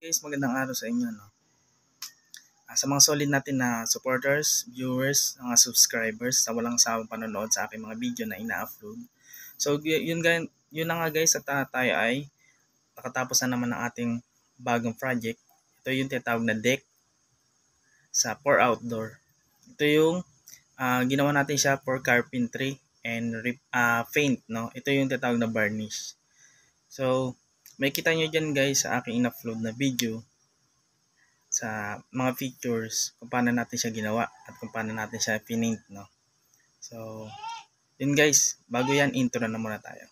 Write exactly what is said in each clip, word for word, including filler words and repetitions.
Guys, magandang araw sa inyo, no? Uh, sa mga solid natin na supporters, viewers, mga subscribers sa walang sawang panonood sa aking mga video na ina-upload. So yun, yun na nga guys, at uh, tayo ay nakatapos na naman ng ating bagong project. Ito yung tinatawag na deck sa for outdoor. Ito yung uh, ginawa natin siya for carpentry and uh, paint, no? Ito yung tinatawag na varnish. So may kita nyo dyan guys sa aking in-upload na video sa mga features kung paano natin siya ginawa at kung paano natin siya pinaint, no? So yun guys, bago yan, intro na muna tayo.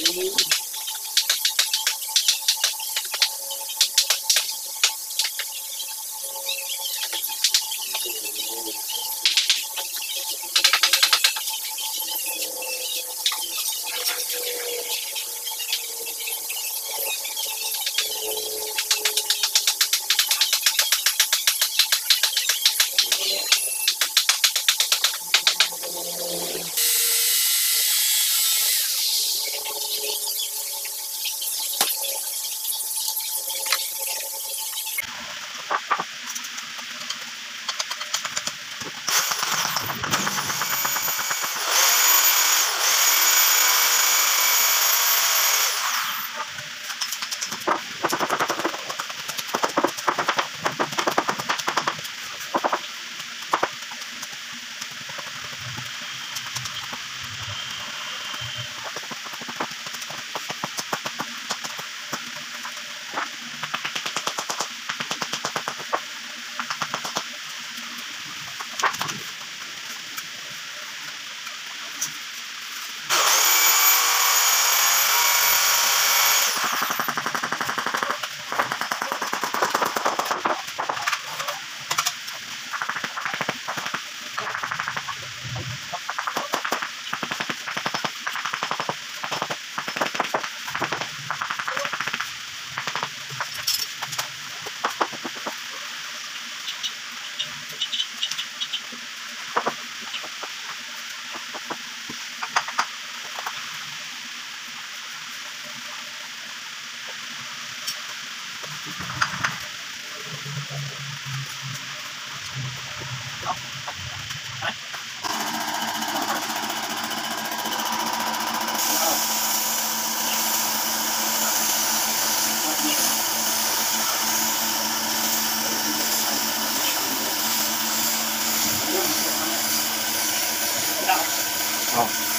Oh.